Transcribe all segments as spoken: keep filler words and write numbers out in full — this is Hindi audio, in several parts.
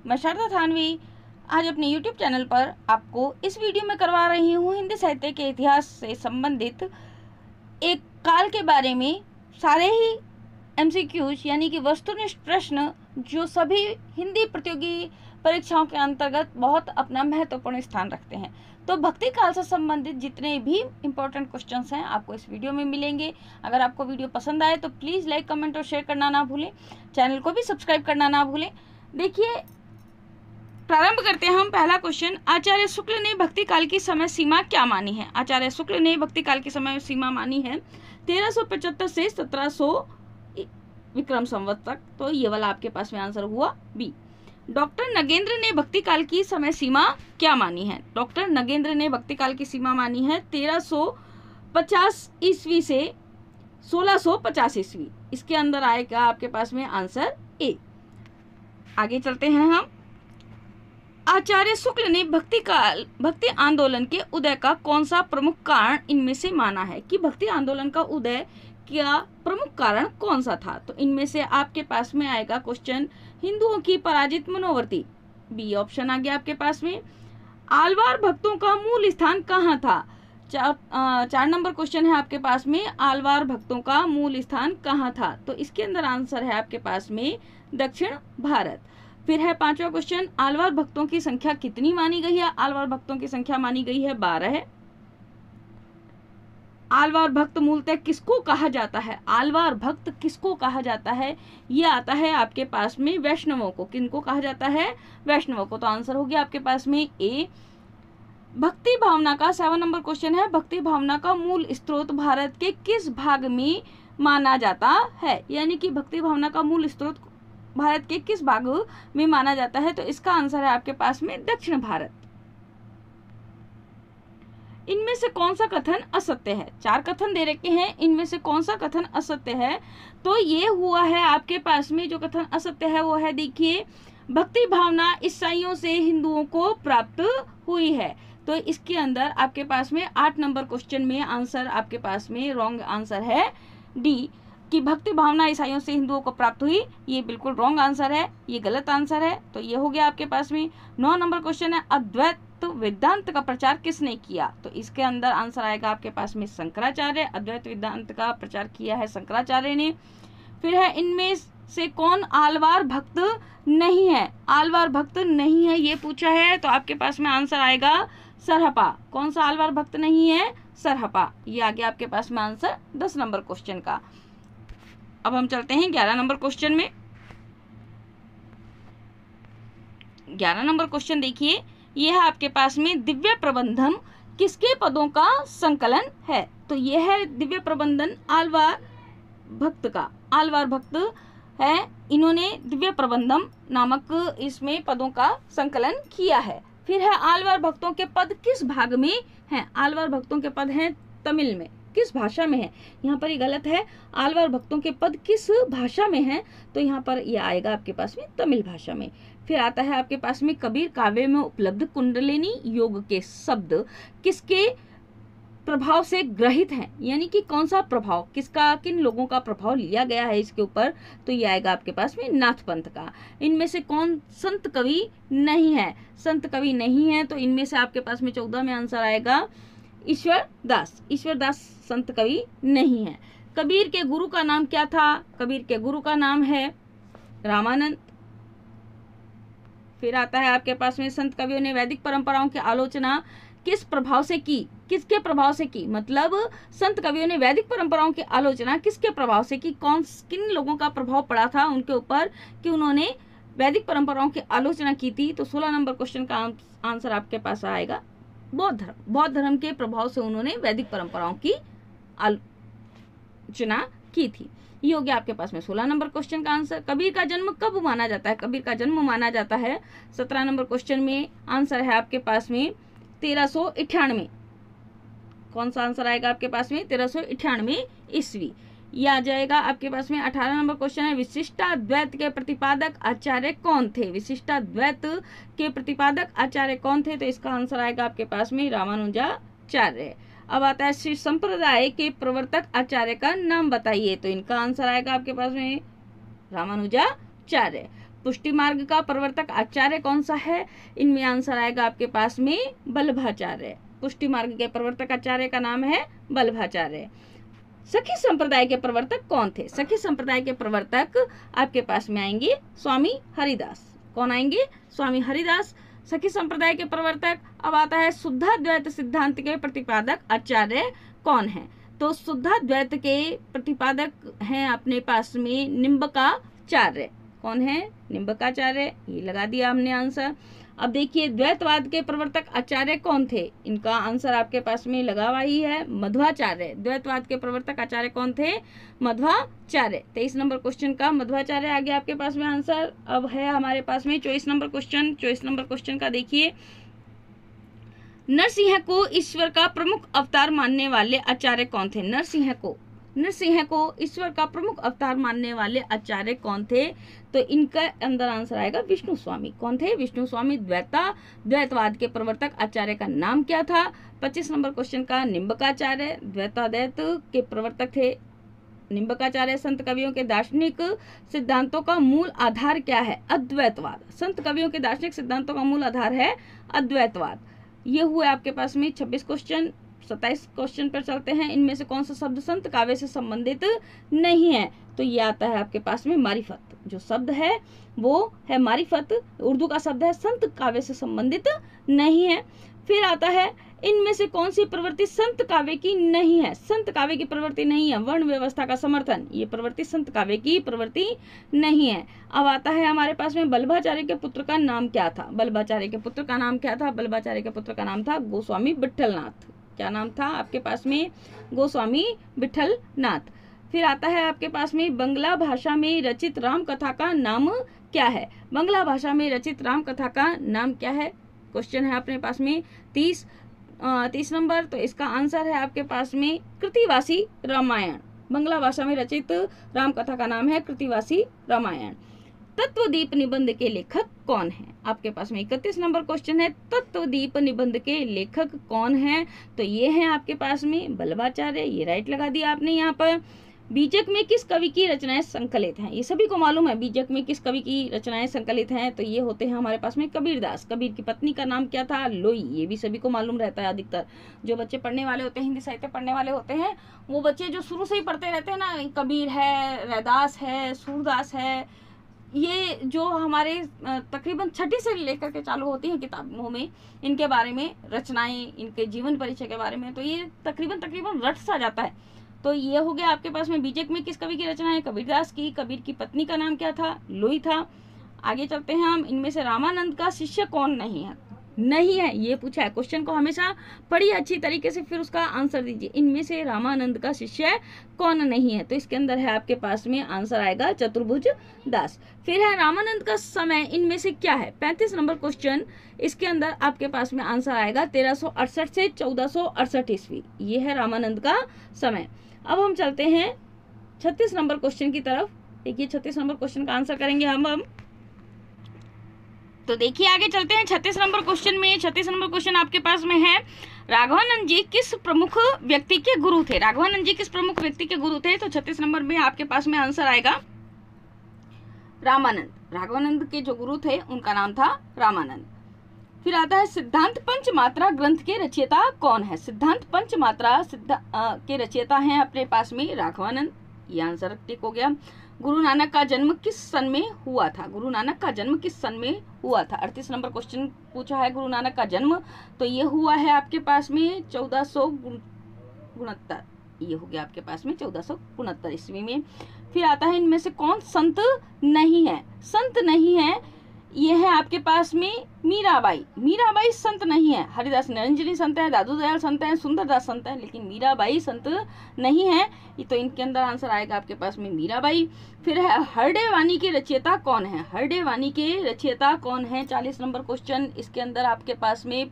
मैं शारदा थानवी आज अपने यूट्यूब चैनल पर आपको इस वीडियो में करवा रही हूँ हिंदी साहित्य के इतिहास से संबंधित एक काल के बारे में सारे ही एमसीक्यूज यानी कि वस्तुनिष्ठ प्रश्न जो सभी हिंदी प्रतियोगी परीक्षाओं के अंतर्गत बहुत अपना महत्वपूर्ण स्थान रखते हैं। तो भक्ति काल से संबंधित जितने भी इम्पोर्टेंट क्वेश्चंस हैं आपको इस वीडियो में मिलेंगे। अगर आपको वीडियो पसंद आए तो प्लीज़ लाइक कमेंट और शेयर करना ना भूलें, चैनल को भी सब्सक्राइब करना ना भूलें। देखिए, प्रारंभ करते हैं हम। पहला क्वेश्चन, आचार्य शुक्ल ने भक्ति काल की समय सीमा क्या मानी है? आचार्य शुक्ल ने भक्ति काल की समय सीमा मानी है तेरह सौ पचहत्तर से सत्रह सौ विक्रम संवत तक। तो ये वाला आपके पास में आंसर हुआ बी। डॉक्टर नगेंद्र ने भक्ति काल की समय सीमा क्या मानी है? डॉक्टर नगेंद्र ने भक्ति काल की सीमा मानी है तेरह सौ पचास ईस्वी से सोलह सौ पचास ईस्वी। इसके अंदर आएगा आपके पास में आंसर ए। आगे चलते हैं हम। आचार्य शुक्ल ने भक्ति काल भक्ति आंदोलन के उदय का कौन सा प्रमुख कारण इनमें से माना है? कि भक्ति आंदोलन का उदय क्या प्रमुख कारण कौन सा था? तो इनमें से आपके पास में आएगा क्वेश्चन, हिंदुओं की पराजित मनोवृत्ति। बी ऑप्शन आ गया आपके पास में। आलवार भक्तों का मूल स्थान कहाँ था? चार चार नंबर क्वेश्चन है आपके पास में, आलवार भक्तों का मूल स्थान कहाँ था? तो इसके अंदर आंसर है आपके पास में दक्षिण भारत। फिर है पांचवा क्वेश्चन, आलवार भक्तों की संख्या कितनी मानी गई है? आलवार भक्तों की संख्या मानी गई है बारह। आलवार भक्त मूलतः किसको कहा जाता है? आलवार भक्त किसको कहा जाता है? ये आता है आपके पास में वैष्णवों को। किनको कहा जाता है? वैष्णवों को। तो आंसर हो गया आपके पास में ए। भक्ति भावना का सेवन नंबर क्वेश्चन है, भक्ति भावना का मूल स्रोत भारत के किस भाग में माना जाता है? यानी कि भक्ति भावना का मूल स्रोत भारत के किस भाग में माना जाता है? तो इसका आंसर है आपके पास में दक्षिण भारत। इनमें से कौन सा कथन असत्य है? चार कथन दे रखे हैं, इनमें से कौन सा कथन असत्य है? तो ये हुआ है आपके पास में जो कथन असत्य है वो है, देखिए, भक्ति भावना ईसाइयों से हिंदुओं को प्राप्त हुई है। तो इसके अंदर आपके पास में आठ नंबर क्वेश्चन में आंसर आपके पास में रॉन्ग आंसर है डी, कि भक्ति भावना ईसाइयों से हिंदुओं को प्राप्त हुई। ये बिल्कुल रॉन्ग आंसर है, ये गलत आंसर है। तो ये हो गया आपके पास में। नौ नंबर क्वेश्चन है, अद्वैत वेदांत का प्रचार किसने किया? तो इसके अंदर आंसर आएगा आपके पास में शंकराचार्य। अद्वैत वेदांत का प्रचार किया है शंकराचार्य ने। फिर है, इनमें से कौन आलवार भक्त नहीं है? आलवार भक्त नहीं है ये पूछा है, तो आपके पास में आंसर आएगा सरहपा। कौन सा आलवार भक्त नहीं है? सरहपा। ये आ गया आपके पास में आंसर दस नंबर क्वेश्चन का। अब हम चलते हैं ग्यारह नंबर क्वेश्चन में। ग्यारह नंबर क्वेश्चन देखिए, ये है आपके पास में, दिव्य प्रबंधन किसके पदों का संकलन है? तो यह है दिव्य प्रबंधन आलवार भक्त का। आलवार भक्त है, इन्होंने दिव्य प्रबंधम नामक इसमें पदों का संकलन किया है। फिर है, आलवार भक्तों के पद किस भाग में हैं? आलवार भक्तों के पद हैं तमिल में। किस भाषा में है? यहाँ पर ये गलत है। आलवार भक्तों के पद किस भाषा में हैं? तो यहाँ पर ये आएगा आपके पास में तमिल भाषा में। फिर आता है आपके पास में, कबीर काव्य में उपलब्ध कुंडलिनी योग के शब्द किसके प्रभाव से ग्रहित हैं? यानी कि कौन सा प्रभाव, किसका, किन लोगों का प्रभाव लिया गया है इसके ऊपर? तो ये आएगा आपके पास में नाथ पंथ का। इनमें से कौन संत कवि नहीं है? संत कवि नहीं है, तो इनमें से आपके पास में चौदह में आंसर आएगा ईश्वर दास। ईश्वर दास संत कवि नहीं है। कबीर के गुरु का नाम क्या था? कबीर के गुरु का नाम है रामानंद। फिर आता है आपके पास में, संत कवियों ने वैदिक परंपराओं की आलोचना किस प्रभाव से की? किसके प्रभाव से की? मतलब संत कवियों ने वैदिक परंपराओं की आलोचना किसके प्रभाव से की? कौन किन लोगों का प्रभाव पड़ा था उनके ऊपर कि उन्होंने वैदिक परंपराओं की आलोचना की थी? तो सोलह नंबर क्वेश्चन का आंसर आपके पास आएगा बौद्ध धर्म। बौद्ध धर्म के प्रभाव से उन्होंने वैदिक परंपराओं की आलोचना की थी। ये हो गया आपके पास में सोलह नंबर क्वेश्चन का आंसर। कबीर का जन्म कब माना जाता है? कबीर का जन्म माना जाता है सत्रह नंबर क्वेश्चन में आंसर है आपके पास में तेरह सौ इक्यानवे। कौन सा आंसर आएगा आपके पास में? तेरह सौ इक्यानवे ईस्वी। यह आ जाएगा आपके पास में। अठारह नंबर क्वेश्चन है, विशिष्टाद्वैत के प्रतिपादक आचार्य कौन थे? विशिष्टाद्वैत के प्रतिपादक आचार्य कौन थे? तो इसका आंसर आएगा आपके पास में रामानुजाचार्य। अब आता है, श्री संप्रदाय के प्रवर्तक आचार्य का नाम बताइए। तो इनका आंसर आएगा आपके पास में रामानुजाचार्य। पुष्टि मार्ग का प्रवर्तक आचार्य कौन सा है? इनमें आंसर आएगा आपके पास में वल्लभाचार्य। पुष्टि मार्ग के प्रवर्तक आचार्य का नाम है वल्लभाचार्य। सखी संप्रदाय के प्रवर्तक कौन थे? सखी संप्रदाय के प्रवर्तक आपके पास में आएंगे स्वामी हरिदास। कौन आएंगे? स्वामी हरिदास सखी संप्रदाय के प्रवर्तक। अब आता है शुद्धाद्वैत सिद्धांत के प्रतिपादक आचार्य कौन है? तो शुद्धाद्वैत के प्रतिपादक हैं अपने पास में निम्बकाचार्य। कौन है? निम्बकाचार्य। ये लगा दिया हमने आंसर। अब देखिए द्वैतवाद के प्रवर्तक आचार्य कौन थे? इनका आंसर आपके पास में लगा हुआ ही है, मध्वाचार्य। द्वैतवाद के प्रवर्तक आचार्य कौन थे? मध्वाचार्य। तेईस नंबर क्वेश्चन का मध्वाचार्य आ गया आपके पास में आंसर। अब है हमारे पास में चौबीस नंबर क्वेश्चन। चौबीस नंबर क्वेश्चन का देखिए, नरसिंह को ईश्वर का प्रमुख अवतार मानने वाले आचार्य कौन थे? नरसिंह को नरसिंह को ईश्वर का प्रमुख अवतार मानने वाले आचार्य कौन थे? तो इनका अंदर आंसर आएगा विष्णु स्वामी। कौन थे? विष्णु स्वामी। द्वैता द्वैतवाद के प्रवर्तक आचार्य का नाम क्या था? पच्चीस नंबर क्वेश्चन का निम्बकाचार्य द्वैताद्वैत के प्रवर्तक थे। निम्बकाचार्य संत कवियों के दार्शनिक सिद्धांतों का मूल आधार क्या है? अद्वैतवाद। संत कवियों के दार्शनिक सिद्धांतों का मूल आधार है अद्वैतवाद। ये हुए आपके पास में छब्बीस क्वेश्चन। सत्ताईस क्वेश्चन पर चलते हैं। इनमें से कौन सा शब्द संत काव्य से संबंधित नहीं है? तो ये आता है आपके पास में मारिफत। जो शब्द है वो है मारिफत, उर्दू का शब्द है, संत काव्य से संबंधित नहीं है। फिर आता है इनमें से कौन सी प्रवृत्ति संत काव्य की नहीं है? संत काव्य की प्रवृत्ति नहीं है। वर्ण व्यवस्था का समर्थन, ये प्रवृत्ति संत काव्य की प्रवृत्ति नहीं है। अब आता है हमारे पास में वल्लभाचार्य के पुत्र का नाम क्या था? वल्लभाचार्य के पुत्र का नाम क्या था? वल्लभाचार्य के पुत्र का नाम था गोस्वामी विट्ठलनाथ। क्या नाम था आपके पास में? गोस्वामी विट्ठलनाथ। फिर आता है आपके पास में बंगला भाषा में रचित राम कथा का नाम क्या है? बंगला भाषा में रचित राम कथा का नाम क्या है? क्वेश्चन है अपने पास में तीस तीस नंबर। तो इसका आंसर है आपके पास में कृतिवासी रामायण। बंगला भाषा में रचित राम कथा का नाम है कृतिवासी रामायण। तत्वदीप निबंध के लेखक कौन है? आपके पास में इकतीस नंबर क्वेश्चन है, तत्वदीप निबंध के लेखक कौन है? तो ये है आपके पास में वल्लभाचार्य। ये राइट लगा दिया आपने यहाँ पर। बीजक में किस कवि की रचनाएं संकलित हैं? ये सभी को मालूम है बीजक में किस कवि की रचनाएं संकलित हैं। तो ये होते हैं हमारे पास में कबीरदास। कबीर की पत्नी का नाम क्या था? लोई। ये भी सभी को मालूम रहता है। अधिकतर जो बच्चे पढ़ने वाले होते हैं, हिंदी साहित्य पढ़ने वाले होते हैं, वो बच्चे जो शुरू से ही पढ़ते रहते हैं ना, कबीर है, रैदास है, सूरदास है, ये जो हमारे तकरीबन छठी से लेकर के चालू होती हैं किताबों में, इनके बारे में रचनाएं, इनके जीवन परिचय के बारे में, तो ये तकरीबन तकरीबन रट सा जाता है। तो ये हो गया आपके पास में बीजक में किस कवि की रचना है? कबीरदास की। कबीर की पत्नी का नाम क्या था? लोई था। आगे चलते हैं हम। इनमें से रामानंद का शिष्य कौन नहीं है? नहीं है, ये पूछा है। क्वेश्चन को हमेशा पढ़िए अच्छी तरीके से, फिर उसका आंसर दीजिए। इनमें से रामानंद का शिष्य कौन नहीं है? तो इसके अंदर है आपके पास में आंसर आएगा चतुर्भुज दास। फिर है रामानंद का समय इनमें से क्या है? पैंतीस नंबर क्वेश्चन। इसके अंदर आपके पास में आंसर आएगा तेरह सौ अड़सठ से चौदह सौ अड़सठ ईस्वी। ये है रामानंद का समय। अब हम चलते हैं छत्तीस नंबर क्वेश्चन की तरफ। देखिए छत्तीस नंबर क्वेश्चन का आंसर करेंगे हम हम तो देखिए आगे चलते हैं छत्तीस नंबर क्वेश्चन में। छत्तीस नंबर क्वेश्चन आपके पास में है, राघवानंद जी किस प्रमुख व्यक्ति के गुरु थे? राघवानंद जी किस प्रमुख व्यक्ति के गुरु थे? तो छत्तीस नंबर में आपके पास में आंसर आएगा रामानंद। राघवानंद के जो गुरु थे उनका नाम था रामानंद। फिर आता है सिद्धांत पंचमात्रा ग्रंथ के रचयिता कौन है? सिद्धांत पंचमात्रा सिद्धा के रचयिता हैं अपने पास में राघवानंद। ये आंसर टिक हो गया। गुरु नानक का जन्म किस सन में हुआ था? गुरु नानक का जन्म किस सन में हुआ था? अड़तीस नंबर क्वेश्चन पूछा है गुरु नानक का जन्म, तो ये हुआ है आपके पास में चौदह सौ उनहत्तर। ये हो गया आपके पास में चौदह सौ उनहत्तर ईस्वी में। फिर आता है इनमें से कौन संत नहीं है? संत नहीं है, ये है आपके पास में मीराबाई। मीराबाई संत नहीं है। हरिदास निरंजनी संत है, दादू दयाल संत है, सुंदरदास संत है, लेकिन मीराबाई संत नहीं है। तो इनके अंदर आंसर आएगा आपके पास में मीराबाई। फिर है हरडे वाणी के रचयिता कौन है? हरडे वाणी के रचयिता कौन है? चालीस नंबर क्वेश्चन। इसके अंदर आपके पास में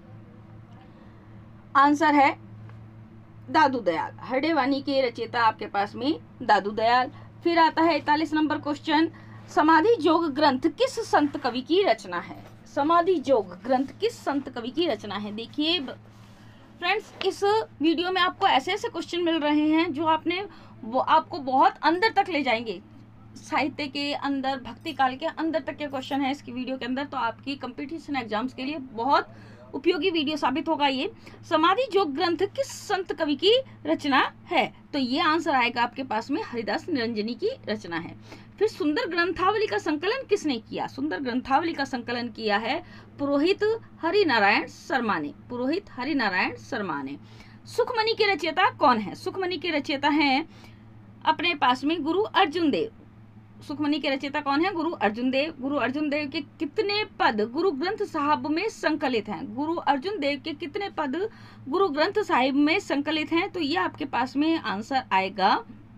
आंसर है दादू दयाल। हरडे वाणी के रचयिता आपके पास में दादू दयाल। फिर आता है इकतालीस नंबर क्वेश्चन, समाधि जोग ग्रंथ किस संत कवि की रचना है? समाधि जोग ग्रंथ किस संत कवि की रचना है? देखिए फ्रेंड्स, इस वीडियो में आपको ऐसे ऐसे क्वेश्चन मिल रहे हैं जो आपने वो आपको बहुत अंदर तक ले जाएंगे। साहित्य के अंदर, भक्ति काल के अंदर तक के क्वेश्चन है इसकी वीडियो के अंदर, तो आपकी कंपटीशन एग्जाम्स के लिए बहुत उपयोगी वीडियो साबित होगा ये। समाधि जोग ग्रंथ किस संत कवि की रचना है? तो ये आंसर आएगा आपके पास में हरिदास निरंजनी की रचना है। फिर सुंदर ग्रंथावली का संकलन किसने किया? सुंदर ग्रंथावली का संकलन किया है पुरोहित हरिनारायण शर्मा ने। पुरोहित हरिनारायण शर्मा ने। सुखमणि के रचयिता कौन है? सुखमणि के रचयिता हैं अपने पास में गुरु अर्जुन देव। सुखमणि के रचयिता कौन है? गुरु अर्जुन देव। गुरु अर्जुन देव के कितने पद गुरु ग्रंथ साहिब में संकलित हैं? गुरु अर्जुन देव के कितने पद गुरु ग्रंथ साहिब में संकलित हैं? तो ये आपके पास में आंसर आएगा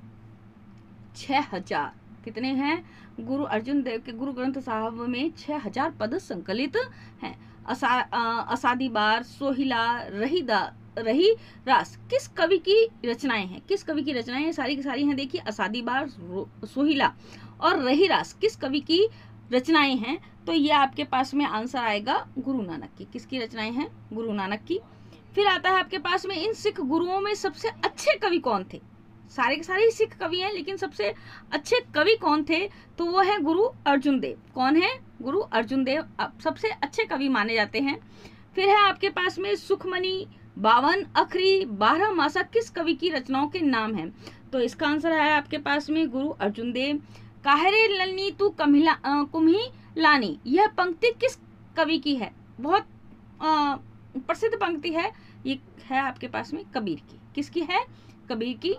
छह हजार। कितने हैं? गुरु अर्जुन देव के गुरु ग्रंथ साहिब में छह हजार पद संकलित हैं। असा, असादी बार, सोहिला, रहीदा रही रास किस कवि की रचनाएं हैं? किस कवि की रचनाएं हैं? सारी की सारी हैं। देखिए, असादी बार, सोहिला और रही रास किस कवि की रचनाएं हैं? तो ये आपके पास में आंसर आएगा गुरु नानक की। किसकी रचनाएं हैं? गुरु नानक की। फिर आता है आपके पास में इन सिख गुरुओं में सबसे अच्छे कवि कौन थे? सारे के सारे ही सिख कवि हैं, लेकिन सबसे अच्छे कवि कौन थे? तो वो है गुरु अर्जुन देव। कौन है? गुरु अर्जुन देव सबसे अच्छे कवि माने जाते हैं। फिर है आपके पास में सुखमणि, बावन अखरी, बारह मासा किस कवि की रचनाओं के नाम हैं? तो इसका आंसर है आपके पास में गुरु अर्जुन देव। काहरे ललनी तू कमिला कुम्ही लानी, यह पंक्ति किस कवि की है? बहुत आ, प्रसिद्ध पंक्ति है। ये है आपके पास में कबीर की। किसकी है? कबीर की।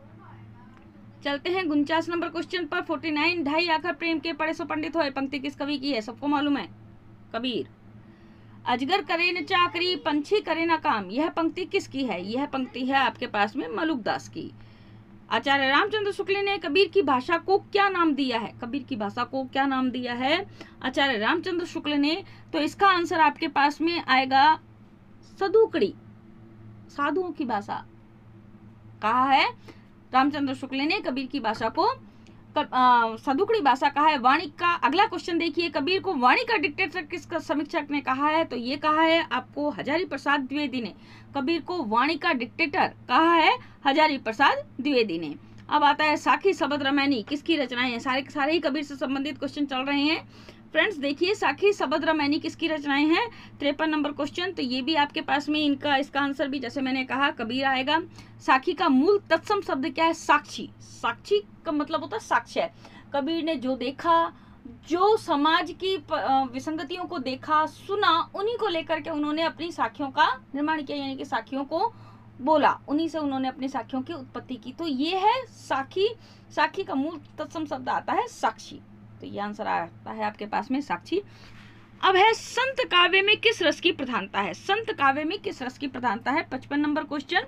चलते हैं उनचास नंबर क्वेश्चन पर। फोर्टी नाइन ढाई आखर प्रेम के पढ़े सो पंडित होए, पंक्ति किस कवि की है? सबको मालूम है, कबीर। अजगर करे न चाकरी, पंछी करे न काम, यह पंक्ति किसकी है? यह पंक्ति है आपके पास में मलुकदास की। आचार्य रामचंद्र शुक्ल ने कबीर की भाषा को क्या नाम दिया है? कबीर की भाषा को क्या नाम दिया है आचार्य रामचंद्र शुक्ल ने? तो इसका आंसर आपके पास में आएगा सदुकड़ी, साधुओं की भाषा कहा है रामचंद्र शुक्ल ने कबीर की भाषा को सदुकड़ी भाषा कहा है। वाणी का अगला क्वेश्चन देखिए, कबीर को वाणी का डिक्टेटर किस समीक्षक ने कहा है? तो ये कहा है आपको हजारी प्रसाद द्विवेदी ने। कबीर को वाणी का डिक्टेटर कहा है हजारी प्रसाद द्विवेदी ने। अब आता है साखी शबद रामायणी किसकी रचनाएं हैं? सारे सारे ही कबीर से संबंधित क्वेश्चन चल रहे हैं फ्रेंड्स। देखिए, साखी शबद रामायणी किसकी रचनाएं हैं? तिरपन नंबर क्वेश्चन। तो ये भी आपके पास में इनका इसका आंसर भी जैसे मैंने कहा कबीर आएगा। साखी का मूल तत्सम शब्द क्या है? साक्षी। साक्षी का मतलब होता है साक्ष्य। कबीर ने जो देखा, जो समाज की विसंगतियों को देखा, सुना, उन्हीं को लेकर के उन्होंने अपनी साखियों का निर्माण किया, यानी कि साखियों को बोला, उन्हीं से उन्होंने अपनी साखियों की उत्पत्ति की। तो ये है साखी। साखी का मूल तत्सम शब्द आता है साक्षी। तो ये आंसर आता है आपके पास में साक्षी। अब है संत काव्य में किस रस की प्रधानता है? संत काव्य में किस रस की प्रधानता है? पचपन नंबर क्वेश्चन।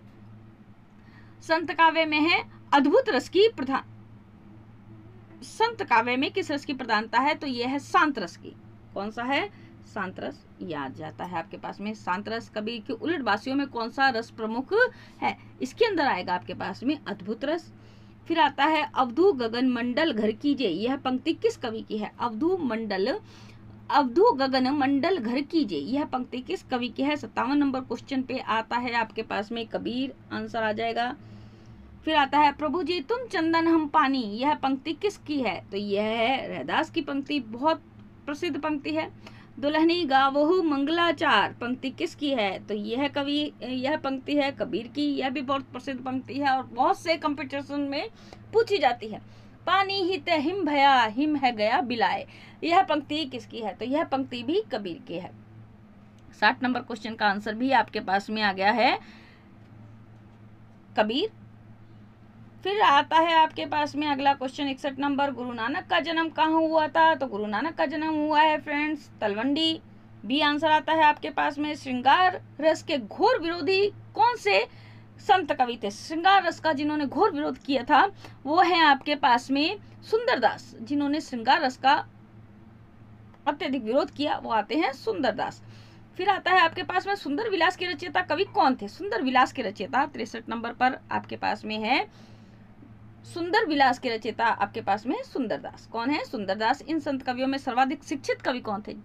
संत काव्य में है अद्भुत रस की प्रधान संत काव्य में किस रस की प्रधानता है? तो यह है शांत रस की। कौन सा है? शांत रस याद जाता है आपके पास में शांत रस। कबीर की उलट बासियों में कौन सा रस प्रमुख है? इसके अंदर आएगा आपके पास में अद्भुत रस। फिर आता है अवधू गगन मंडल घर कीजिए, यह पंक्ति किस कवि की है? अवधू मंडल अवधू गगन मंडल घर कीजिए, यह पंक्ति किस कवि की है? सत्तावन नंबर क्वेश्चन पे आता है आपके पास में कबीर, आंसर आ जाएगा। फिर आता है प्रभु जी तुम चंदन हम पानी, यह पंक्ति किसकी है? तो यह है रैदास की पंक्ति, बहुत प्रसिद्ध पंक्ति है। दुल्हनी गावहु मंगलाचार पंक्ति किसकी है? तो यह कवि यह पंक्ति है कबीर की। यह भी बहुत प्रसिद्ध पंक्ति है और बहुत से कंपटीशन में पूछी जाती है। पानी हित हिम भया, हिम है गया बिलाए, यह पंक्ति किसकी है? तो यह पंक्ति भी कबीर की है। साठ नंबर क्वेश्चन का आंसर भी आपके पास में आ गया है कबीर। फिर आता है आपके पास में अगला क्वेश्चन इकसठ नंबर, गुरु नानक का जन्म कहाँ हुआ था? तो गुरु नानक का जन्म हुआ है फ्रेंड्स तलवंडी। बी आंसर आता है आपके पास में। श्रृंगार रस के घोर विरोधी कौन से संत कवि थे? श्रृंगार रस का जिन्होंने घोर विरोध किया था वो है आपके पास में सुंदरदास। जिन्होंने श्रृंगार रस का अत्यधिक विरोध किया वो आते हैं सुंदरदास। फिर आता है आपके पास में सुंदर विलास के रचयिता कवि कौन थे? सुंदर विलास के रचयिता तिरसठ नंबर पर आपके पास में है सुंदर विलास के रचयिता आपके पास में सुंदरदास। कौन है? सुंदरदास। इन संत कवियों में सर्वाधिक शिक्षित कवि कौन थे?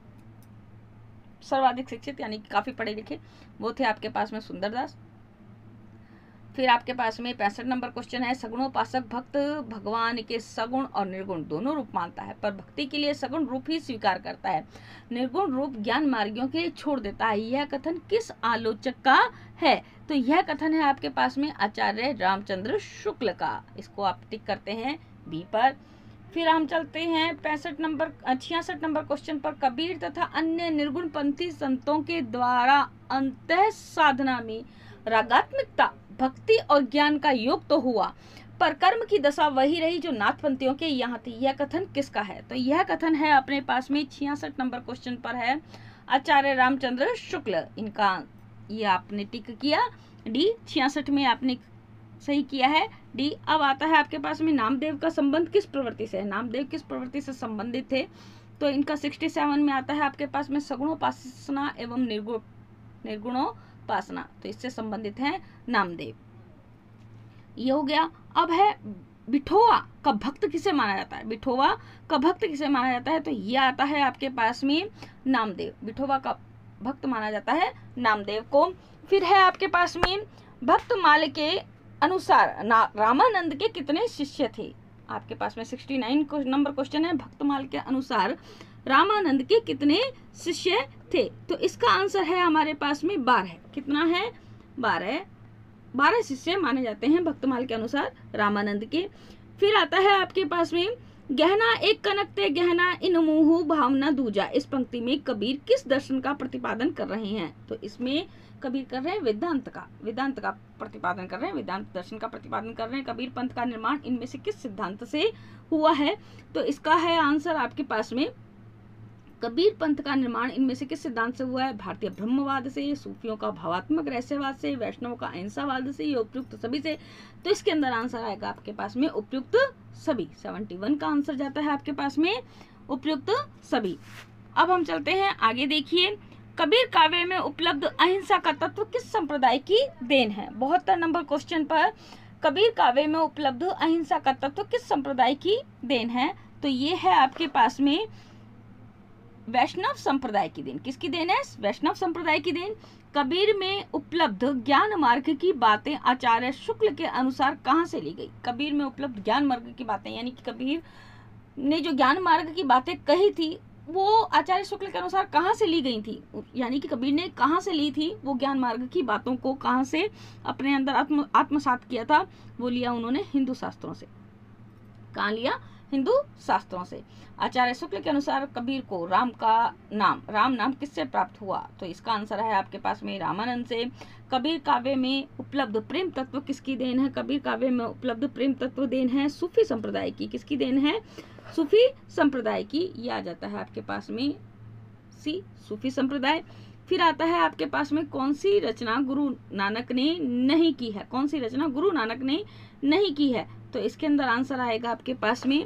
सर्वाधिक शिक्षित यानी कि काफी पढ़े लिखे वो थे आपके पास में सुंदरदास। फिर आपके पास में पैंसठ नंबर क्वेश्चन है, सगुणोपासक भक्त भगवान के सगुण और निर्गुण दोनों रूप मानता है, पर भक्ति के लिए सगुण रूप ही स्वीकार करता है, निर्गुण रूप ज्ञान मार्गियों के लिए छोड़ देता है। यह कथन किस आलोचक का है? तो यह कथन है आपके पास में आचार्य रामचंद्र शुक्ल का। इसको आप टिक करते हैं बी पर। फिर हम चलते हैं पैंसठ नंबर छियासठ नंबर क्वेश्चन पर, कबीर तथा अन्य निर्गुण पंथी संतों के द्वारा अंतः साधना में रागात्मिकता, भक्ति और ज्ञान का योग तो हुआ, पर कर्म की दशा वही रही जो नाथपंथियों के यहाँ थी। यह कथन किसका है? तो यह कथन है अपने पास में छियासठ नंबर क्वेश्चन पर है आचार्य रामचंद्र शुक्ल। इनका ये आपने टिक किया डी, छियासठ में आपने सही किया है डी। अब आता है आपके पास में नामदेव का संबंध किस प्रवृत्ति से है? नामदेव किस प्रवृत्ति से संबंधित थे? तो इनका सड़सठ में आता है आपके पास में सगुणोपासना एवं निर्गुण निर्गुणोपासना, तो इससे संबंधित है नामदेव। ये हो गया। अब है बिठोवा का भक्त किसे माना जाता है? बिठोवा का भक्त किसे माना जाता है? तो ये आता है आपके पास में नामदेव। बिठोवा का भक्त माना जाता है नामदेव को। फिर है आपके पास में भक्तमाल के अनुसार रामानंद के कितने शिष्य थे? आपके पास में उनहत्तर नंबर क्वेश्चन है, भक्तमाल के अनुसार रामानंद के कितने शिष्य थे? तो इसका आंसर है हमारे पास में बारह। कितना है? बारह। बारह शिष्य माने जाते हैं भक्तमाल के अनुसार रामानंद के। फिर आता है आपके पास में गहना एक कनक ते गहना इन मुँह भावना दूजा। इस पंक्ति में कबीर किस दर्शन का प्रतिपादन कर रहे हैं? तो इसमें कबीर कर रहे हैं वेदांत का वेदांत का प्रतिपादन कर रहे हैं, वेदांत दर्शन का प्रतिपादन कर रहे हैं। कबीर पंथ का निर्माण इनमें से किस सिद्धांत से हुआ है? तो इसका है आंसर आपके पास में कबीर पंथ का निर्माण इनमें से किस सिद्धांत से हुआ है? भारतीय ब्रह्मवाद से, सूफियों का भावात्मक रहस्यवाद से, वैष्णव का अहिंसावाद से, या उपयुक्त सभी से। तो इसके अंदर आंसर आएगा आपके पास में उपयुक्त सभी। इकहत्तर का आंसर जाता है आपके पास में उपयुक्त सभी। अब हम चलते हैं आगे। देखिए, कबीर काव्य में उपलब्ध अहिंसा का तत्व किस संप्रदाय की देन है? बहत्तर नंबर क्वेश्चन पर कबीर काव्य में उपलब्ध अहिंसा का तत्व किस संप्रदाय की देन है? तो ये है आपके पास में वैष्णव संप्रदाय की देन। किसकी देन है? वैष्णव संप्रदाय की देन। कबीर में उपलब्ध ज्ञान मार्ग की बातें आचार्य शुक्ल के अनुसार कहाँ से ली गई? कबीर में उपलब्ध ज्ञान मार्ग की बातें, यानी कि कबीर ने जो ज्ञान मार्ग की बातें कही थी वो आचार्य शुक्ल के अनुसार कहाँ से ली गई थी? यानी कि कबीर ने कहाँ से ली थी वो ज्ञान मार्ग की बातों को, कहाँ से अपने अंदर आत्म आत्मसात किया था? वो लिया उन्होंने हिंदू शास्त्रों से। कहाँ लिया? हिंदू शास्त्रों से। आचार्य शुक्ल के अनुसार कबीर को राम का नाम राम नाम किससे प्राप्त हुआ? तो इसका आंसर है आपके पास में रामानंद से। कबीर काव्य में उपलब्ध प्रेम तत्व किसकी देन है? कबीर काव्य में उपलब्ध प्रेम तत्व देन है सूफी संप्रदाय की। किसकी देन है? सूफी संप्रदाय की। यह आ जाता है आपके पास में सी, सूफी संप्रदाय। फिर आता है आपके पास में कौन सी रचना गुरु नानक ने नहीं की है? कौन सी रचना गुरु नानक ने नहीं की है? तो इसके अंदर आंसर आएगा आपके पास में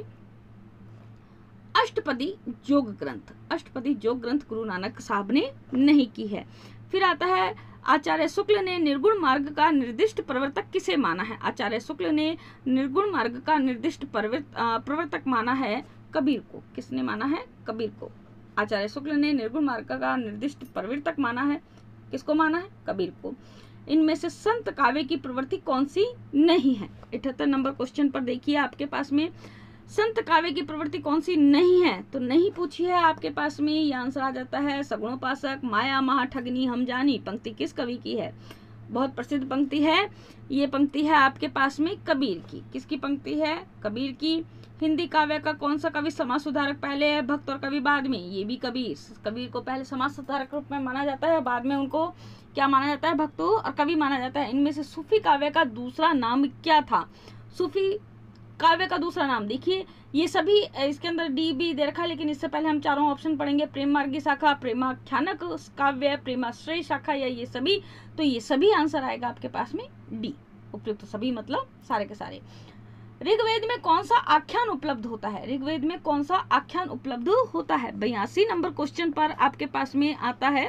अष्टपदी योग ग्रंथ। अष्टपदी योग ग्रंथ गुरु नानक साहब ने नहीं की है। फिर आता है आचार्य शुक्ल ने निर्गुण मार्ग का निर्दिष्ट प्रवर्तक किसे माना है? आचार्य शुक्ल ने निर्गुण मार्ग का निर्दिष्ट प्रवर्तक माना है कबीर को। किसने माना है? कबीर को। आचार्य शुक्ल ने निर्गुण मार्ग का निर्दिष्ट प्रवर्तक माना है। किसको माना है? कबीर को। इनमें से संत काव्य की प्रवृत्ति कौन सी नहीं है? अठहत्तर नंबर क्वेश्चन पर देखिए आपके पास में संत काव्य की प्रवृत्ति कौन सी नहीं है? तो नहीं पूछी है आपके पास में। ये आंसर आ जाता है सगुणोपासक माया महा ठगनी हम जानी। पंक्ति किस कवि की है? बहुत प्रसिद्ध पंक्ति है। ये पंक्ति है आपके पास में कबीर की। किसकी पंक्ति है? कबीर की। हिंदी काव्य का कौन सा कवि समाज सुधारक पहले है, भक्त और कवि बाद में? ये भी कबीर। कबीर को पहले समाज सुधारक रूप में माना जाता है, बाद में उनको क्या माना जाता है? भक्त और कवि माना जाता है। इनमें से सूफी काव्य का दूसरा नाम क्या था? सूफी काव्य का दूसरा नाम देखिए, ये सभी इसके अंदर डी बी दे रखा है, लेकिन इससे पहले हम चारों ऑप्शन पढ़ेंगे। प्रेम मार्गी शाखा, प्रेमाख्यानक काव्य, प्रेमाश्रय शाखा, या ये सभी। तो ये सभी आंसर आएगा आपके पास में डी, उपयुक्त तो सभी मतलब सारे के सारे। ऋग्वेद में कौन सा आख्यान उपलब्ध होता है? ऋग्वेद में कौन सा आख्यान उपलब्ध होता है? बयासी नंबर क्वेश्चन पर आपके पास में आता है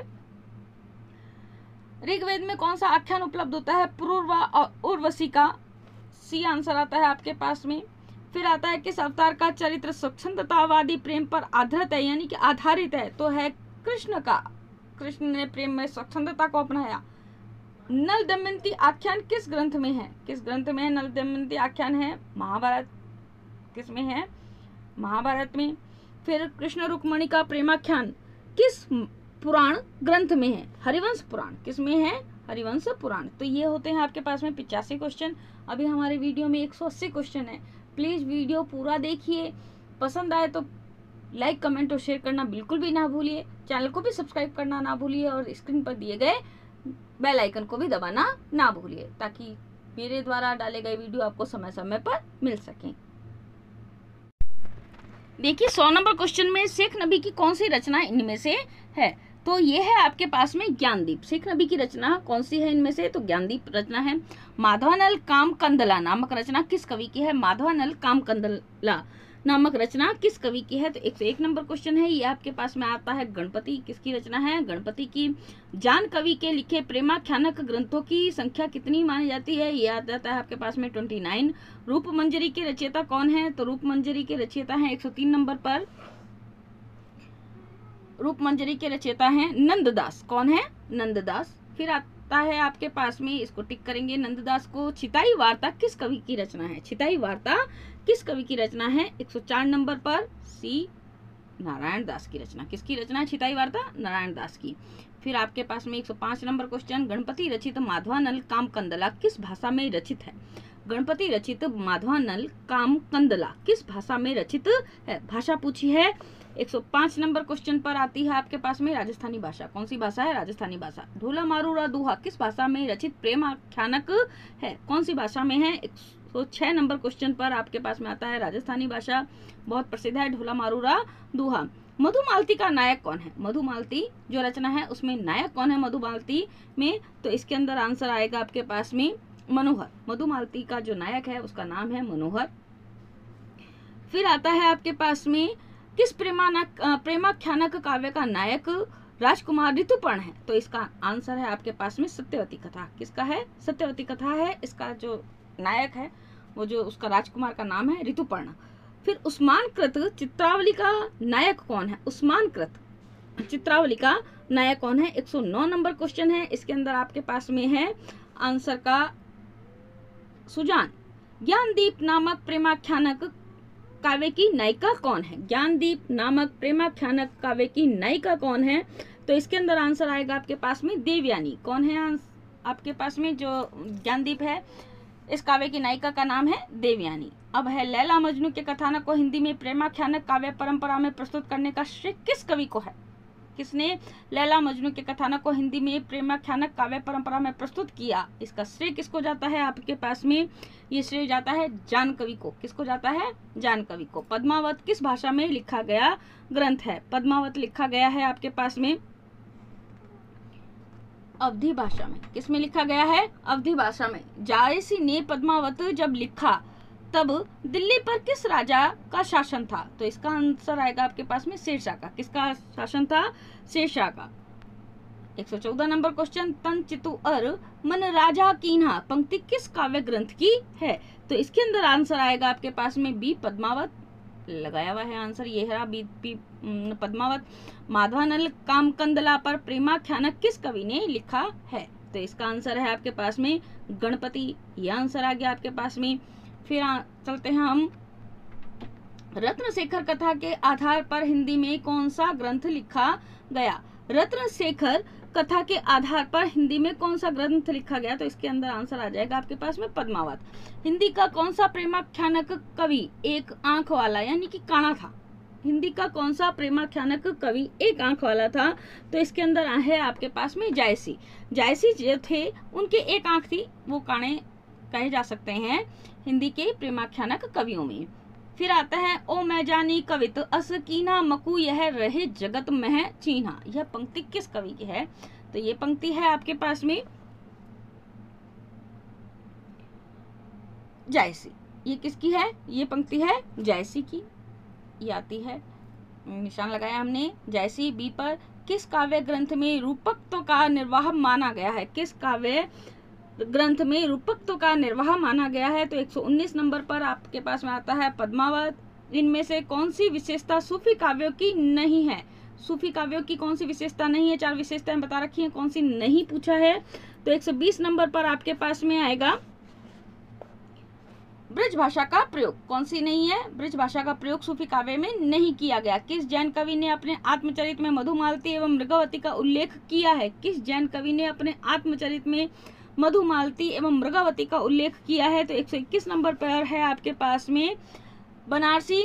ऋग्वेद में कौन सा आख्यान उपलब्ध होता है? पूर्वा और उर्वशी का। सी आंसर आता है आपके पास में। फिर आता है किस अवतार का चरित्र स्वच्छंदतावादी प्रेम पर आधारित है, यानी कि आधारित है? तो है कृष्ण का। कृष्ण ने प्रेम में स्वच्छंदता को अपनाया। नल दमयंती आख्यान किस ग्रंथ में है? किस ग्रंथ में नल दमयंती आख्यान है? महाभारत। किस में है? महाभारत में। फिर कृष्ण रुक्मणी का प्रेमाख्यान किस पुराण ग्रंथ में है? हरिवंश पुराण। किस में है? हरिवंश पुराण। तो ये होते हैं आपके पास में पिचासी क्वेश्चन। अभी हमारे वीडियो में एक सौ अस्सी क्वेश्चन है। प्लीज वीडियो पूरा देखिए, पसंद आए तो लाइक कमेंट और शेयर करना बिल्कुल भी ना भूलिए। चैनल को भी सब्सक्राइब करना ना भूलिए और स्क्रीन पर दिए गए बेल आइकन को भी दबाना ना भूलिए, ताकि मेरे द्वारा डाले गए वीडियो आपको समय समय पर मिल सके। देखिए सौ नंबर क्वेश्चन में शेख नबी की कौन सी रचना इनमें से है? तो ये है आपके पास में ज्ञानदीप। शेख नबी की रचना कौन सी है इनमें से? तो ज्ञानदीप रचना है। माधवानल काम कंदला नामक रचना किस कवि की है? माधवानल काम कंदला नामक रचना किस कवि की है? तो एक सौ एक नंबर क्वेश्चन है। ये आपके पास में आता है गणपति। किसकी रचना है? गणपति की। जान कवि के लिखे प्रेमाख्यानक ग्रंथों की संख्या कितनी मानी जाती है? ये आ जाता है आपके पास में उनतीस। रूप मंजरी के रचयिता कौन है? तो रूप मंजरी के रचयिता हैं एक सौ तीन नंबर पर, रूप मंजरी के रचयिता हैं नंददास। कौन है? नंददास। फिर आता है आपके पास में, इसको टिक करेंगे नंददास को। छिताई वार्ता किस कवि की रचना है? छिताई वार्ता किस कवि की रचना है? एक सौ चार नंबर पर सी नारायण दास की रचना। किसकी रचना है छिताई वार्ता? नारायण दास की। फिर आपके पास में एक सौ पाँच नंबर क्वेश्चन, गणपति रचित माधवानल काम कंदला किस भाषा में रचित है? गणपति रचित माधवानल काम कंदला किस भाषा में रचित है? भाषा पूछी है। एक सौ पाँच नंबर क्वेश्चन पर आती है आपके पास में राजस्थानी भाषा। कौन सी भाषा है? राजस्थानी भाषा। ढोला मारूरा दोहा किस भाषा में रचित प्रेम आख्यानक है? कौन सी भाषा में है? एक सौ छह नंबर क्वेश्चन पर आपके पास में आता है राजस्थानी भाषा। बहुत प्रसिद्ध है ढोला मारूरा दोहा। मधुमालती का नायक कौन है? मधुमालती जो रचना है उसमें नायक कौन है मधुमालती में? तो इसके अंदर आंसर आएगा आपके पास में मनोहर। मधुमालती का जो नायक है उसका नाम है मनोहर। फिर आता है आपके पास में, किस प्रेमाख्यानक काव्य का नायक राजकुमार ऋतुपर्ण है? तो इसका आंसर है आपके पास में सत्यवती कथा। किसका है? सत्यवती कथा है। इसका जो नायक है वो जो उसका राजकुमार का नाम है ऋतुपर्ण। फिर उस्मानकृत चित्रावली का नायक कौन है? उस्मानकृत चित्रावली का नायक कौन है? एक सौ नौ नंबर क्वेश्चन है। इसके अंदर आपके पास में है आंसर का सुजान। ज्ञानदीप नामक प्रेमाख्यानक काव्य की नायिका कौन है? ज्ञानदीप नामक प्रेमाख्यानक काव्य की नायिका कौन है? तो इसके अंदर आंसर आएगा आपके पास में देवयानी। कौन है आपके पास में जो ज्ञानदीप है? इस काव्य की नायिका का नाम है देवयानी। अब है लैला मजनू के कथानक को हिंदी में प्रेमाख्यानक काव्य परंपरा में प्रस्तुत करने का श्रेय किस कवि को है? किसने लैला मजनू के कथानक को हिंदी में प्रेमाख्यानक काव्य परंपरा में प्रस्तुत किया? इसका श्रेय किसको जाता है आपके पास में? ये श्रेय जाता है जान कवि को। किसको जाता है? जान कवि को। पद्मावत किस भाषा में लिखा गया ग्रंथ है? पद्मावत लिखा गया है आपके पास में अवधी भाषा में। किसमें लिखा गया है? अवधी भाषा में। जायसी ने पद्मावत जब लिखा तब दिल्ली पर किस राजा का शासन था? तो इसका आंसर आएगा आपके पास में शेरशाह का। किसका शासन था? शेरशाह का। एक सौ चौदह नंबर क्वेश्चन, तन चितु अर मन राजा कीन्हा पंक्ति किस काव्य ग्रंथ की है? तो इसके अंदर आंसर आएगा आपके पास में बी पद्मावत। लगाया हुआ है आंसर, ये है बी, बी पद्मावत। माधवानल काम कंदला पर प्रेमाख्यानक किस कवि ने लिखा है? तो इसका आंसर है आपके पास में गणपति। ये आंसर आ गया आपके पास में। फिर चलते हैं हम, रत्नशेखर कथा के आधार पर हिंदी में कौन सा ग्रंथ लिखा गया? रत्नशेखर कथा के आधार पर हिंदी में कौन सा ग्रंथ लिखा गया? तो इसके अंदर आंसर आ जाएगा आपके पास में पद्मावत। हिंदी का कौन सा प्रेमाख्यानक कवि एक आंख वाला यानी कि काना था? हिंदी का कौन सा प्रेमाख्यानक कवि एक आंख वाला था? तो इसके अंदर है आपके पास में जायसी। जायसी जो थे उनके एक आंख थी, वो काने कहे जा सकते हैं हिंदी के प्रेमाख्यानक कवियों में। फिर आता है, ओ मैं जानी कवित अस कीना मकू यह रहे जगत में चीन्हा। यह पंक्ति किस कवि की है? तो ये पंक्ति है आपके पास में जायसी। ये किसकी है? ये पंक्ति है जायसी की। ये आती है, निशान लगाया हमने जायसी बी पर। किस काव्य ग्रंथ में रूपकत्व का निर्वाह माना गया है? किस काव्य ग्रंथ में रूपकत्व का निर्वाह माना गया है? तो एक सौ उन्नीस नंबर पर आपके पास में आता है पद्मावत। इनमें से कौन सी विशेषता सूफी काव्यों की नहीं है? सूफी काव्यों की कौन सी विशेषता नहीं है? चार विशेषताएं बता रखी हैं, कौन सी नहीं पूछा है। तो एक सौ बीस नंबर पर आपके पास में आएगा ब्रज भाषा का प्रयोग। कौन सी नहीं है? ब्रज भाषा का प्रयोग सूफी काव्य में नहीं किया गया। किस जैन कवि ने अपने आत्मचरित में मधुमालती एवं मृगावती का उल्लेख किया है? किस जैन कवि ने अपने आत्मचरित में मधुमालती एवं मृगावती का उल्लेख किया है? तो एक सौ इक्कीस नंबर पर है आपके पास में बनारसी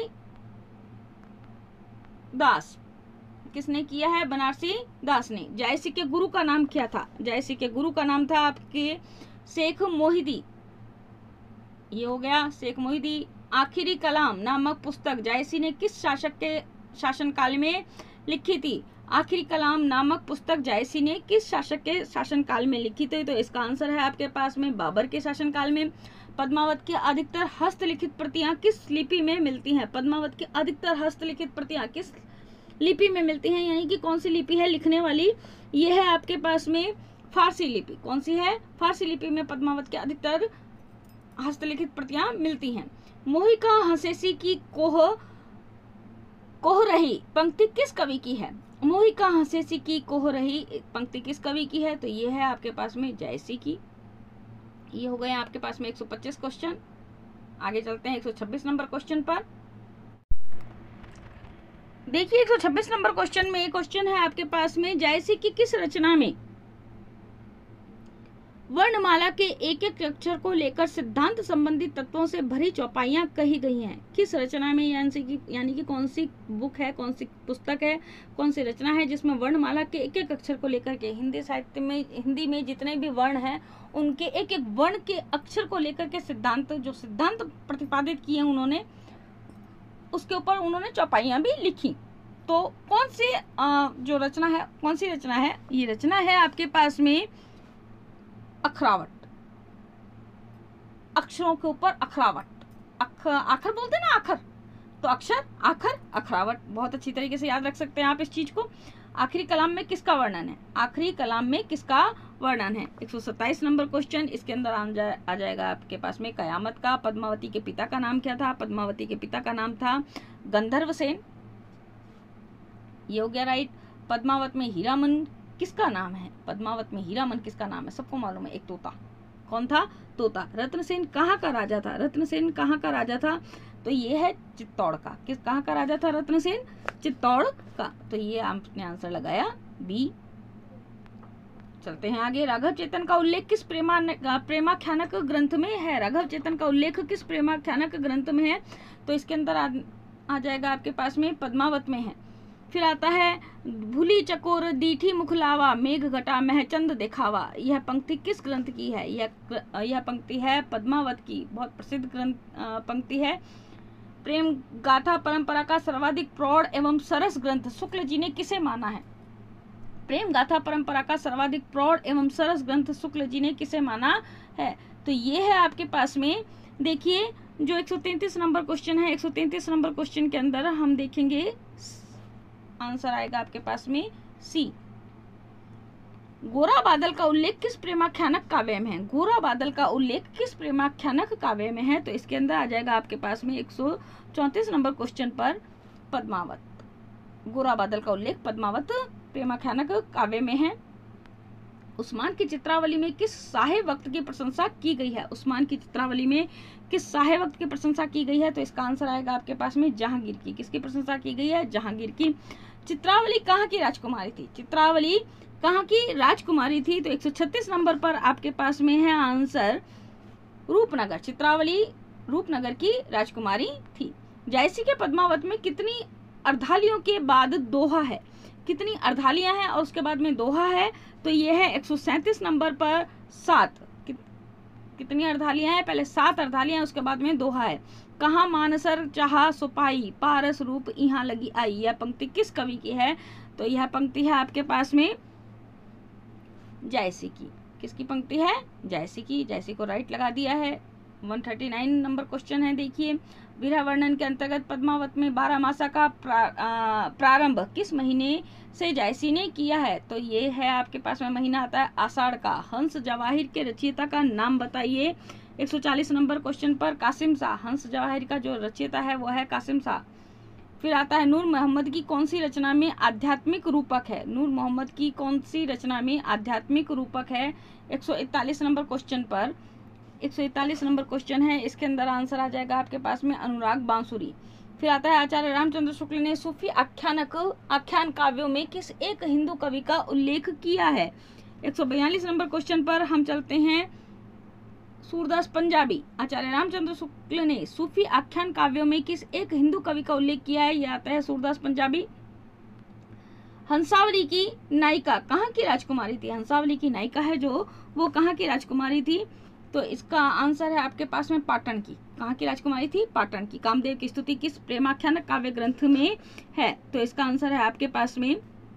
दास। किसने किया है? बनारसी दास ने। जायसी के गुरु का नाम क्या था? जायसी के गुरु का नाम था आपके शेख मोहिदी। ये हो गया शेख मोहिदी। आखिरी कलाम नामक पुस्तक जायसी ने किस शासक के शासनकाल में लिखी थी? आखिरी कलाम नामक पुस्तक जायसी ने किस शासक के शासनकाल में लिखी थी? तो इसका आंसर है आपके पास में बाबर के शासनकाल में। पद्मावत की अधिकतर हस्तलिखित प्रतियां किस लिपि में मिलती हैं? पद्मावत की अधिकतर हस्तलिखित प्रतियां किस लिपि में मिलती हैं, यानी कि कौन सी लिपि है लिखने वाली? ये है आपके पास में फारसी लिपि। कौन सी है? फारसी लिपि में पद्मावत के अधिकतर हस्तलिखित प्रतियां मिलती हैं। मोही का हंसेसी की कोह कोह रही पंक्ति किस कवि की है? मोही का हंसेसी की कोह रही पंक्ति किस कवि की है? तो ये है आपके पास में जायसी की। ये हो गए आपके पास में एक सौ पच्चीस क्वेश्चन। आगे चलते हैं एक सौ छब्बीस नंबर क्वेश्चन पर। देखिए एक सौ छब्बीस नंबर क्वेश्चन में क्वेश्चन है आपके पास में जायसी की किस रचना में वर्णमाला के एक एक अक्षर को लेकर सिद्धांत संबंधी तत्वों से भरी चौपाइयां कही गई हैं? किस रचना में, यानी कि यानी कि कौन सी बुक है, कौन सी पुस्तक है, कौन सी रचना है जिसमें वर्णमाला के एक एक अक्षर को लेकर के, हिंदी साहित्य में, हिंदी में जितने भी वर्ण हैं उनके एक एक वर्ण के अक्षर को लेकर के सिद्धांत, जो सिद्धांत प्रतिपादित किए उन्होंने, उसके ऊपर उन्होंने चौपाइयां भी लिखी। तो कौन सी जो रचना है, कौन सी रचना है? ये रचना है आपके पास में अखरावट। अक्षरों के ऊपर अखरावट, अख आखर बोलते हैं ना, आखर, तो अक्षर, आखर, अखरावट। बहुत अच्छी तरीके से याद रख सकते हैं आप इस चीज को। आखिरी कलाम में किसका वर्णन है? आखिरी कलाम में किसका वर्णन है? एक सौ सत्ताईस नंबर क्वेश्चन। इसके अंदर आ, जा, आ जाएगा आपके पास में कयामत का। पद्मावती के पिता का नाम क्या था? पद्मावती के पिता का नाम था गंधर्व सेन। ये हो गया राइट। पद्मावत में हीरामन किसका नाम है? पद्मावत में हीरामन किसका नाम है? सबको मालूम है, एक तोता। कौन था? तोता। रत्नसेन कहाँ का राजा था? रत्नसेन कहाँ का राजा था? तो ये है चित्तौड़ का। किस कहाँ का राजा था रत्नसेन? चित्तौड़ का। तो ये आपने आंसर लगाया बी। चलते हैं आगे। राघव चेतन का उल्लेख किस प्रेमा प्रेमाख्यानक ग्रंथ में है? राघव चेतन का उल्लेख किस प्रेमाख्यानक ग्रंथ में है? तो इसके अंदर आ, आ जाएगा आपके पास में पद्मावत में है। फिर आता है भूली चकोर दीठी मुखलावा मेघ घटा महचंद देखावा। यह पंक्ति किस ग्रंथ की है? यह यह पंक्ति है पद्मावत की। बहुत प्रसिद्ध ग्रंथ पंक्ति है। प्रेम गाथा परंपरा का सर्वाधिक प्रौढ़ एवं सरस ग्रंथ शुक्ल जी ने किसे माना है? प्रेम गाथा परंपरा का सर्वाधिक प्रौढ़ एवं सरस ग्रंथ शुक्ल जी ने किसे माना है? तो ये है आपके पास में। देखिए जो एक सौ तैंतीस नंबर क्वेश्चन है, एक सौ तैंतीस नंबर क्वेश्चन के अंदर हम देखेंगे आंसर आएगा आपके पास में सी। गोरा बादल का उल्लेख किस प्रेमाख्यानक काव्य में है? गोरा बादल का उल्लेख किस प्रेमाख्यानक काव्य में है? तो इसके अंदर आ जाएगा आपके पास में एक सौ चौंतीस नंबर क्वेश्चन पर पद्मावत। गोरा बादल का उल्लेख पद्मावत प्रेमाख्यानक काव्य में है। उस्मान की चित्रावली में किस साहे वक्त की प्रशंसा की गई है? उस्मान की चित्रावली में किस साहे वक्त की प्रशंसा की गई है? तो इसका आंसर आएगा आपके पास में जहांगीर की। किसकी प्रशंसा की गई है? जहांगीर की। चित्रावली कहाँ की राजकुमारी थी? चित्रावली कहाँ की राजकुमारी थी? तो एक सौ छत्तीस नंबर पर आपके पास में है आंसर रूपनगर। चित्रावली रूपनगर की राजकुमारी थी। जायसी के पद्मावत में कितनी अर्धालियों के बाद दोहा है? कितनी अर्धालियां हैं और उसके बाद में दोहा है? तो ये है एक सौ सैंतीस नंबर पर सात। कि, कितनी अर्धालियां हैं? पहले सात अर्धालियां, उसके बाद में दोहा है। कहाँ मानसर चाहा सुपाई पारस रूप यहाँ लगी आई। यह पंक्ति किस कवि की है? तो यह पंक्ति है आपके पास में जायसी की। किसकी पंक्ति है? जायसी की। जायसी को राइट लगा दिया है। एक सौ उनतालीस नंबर क्वेश्चन है। देखिए विरह वर्णन के अंतर्गत पद्मावत में बारह मासा का प्रा, आ, प्रारंभ किस महीने से जायसी ने किया है? तो ये है आपके पास में महीना आता है आषाढ़ का। हंस जवाहिर के रचयिता का नाम बताइए। एक सौ चालीस नंबर क्वेश्चन पर कासिम शाह। हंस जवाहिर का जो रचयिता है वो है कासिम शाह। फिर आता है नूर मोहम्मद की कौन सी रचना में आध्यात्मिक रूपक है, नूर मोहम्मद की कौन सी रचना में आध्यात्मिक रूपक है। एक सौ इकतालीस नंबर क्वेश्चन पर एक सौ इकतालीस नंबर क्वेश्चन है, इसके अंदर आंसर आ जाएगा आपके पास में अनुराग बांसुरी। फिर आता है आचार्य रामचंद्र शुक्ल ने सूफी आख्यानक आख्यान काव्यों में किस एक हिंदू कवि का उल्लेख किया है। एक सौ बयालीस नंबर क्वेश्चन पर हम चलते हैं सूरदास पंजाबी। आचार्य रामचंद्र शुक्ल ने सूफी आख्यान काव्यों में किस एक हिंदू कवि का उल्लेख किया है, यह आता है सूरदास पंजाबी। हंसावली की नायिका कहाँ की राजकुमारी थी, हंसावली की नायिका है जो वो कहाँ की राजकुमारी थी, तो इसका आंसर है आपके पास में पाटन की। कहाँ की राजकुमारी थी, पाटन की। कामदेव की स्तुति किस प्रेमाख्यान काव्य ग्रंथ में है, तो इसका आंसर है आपके पास में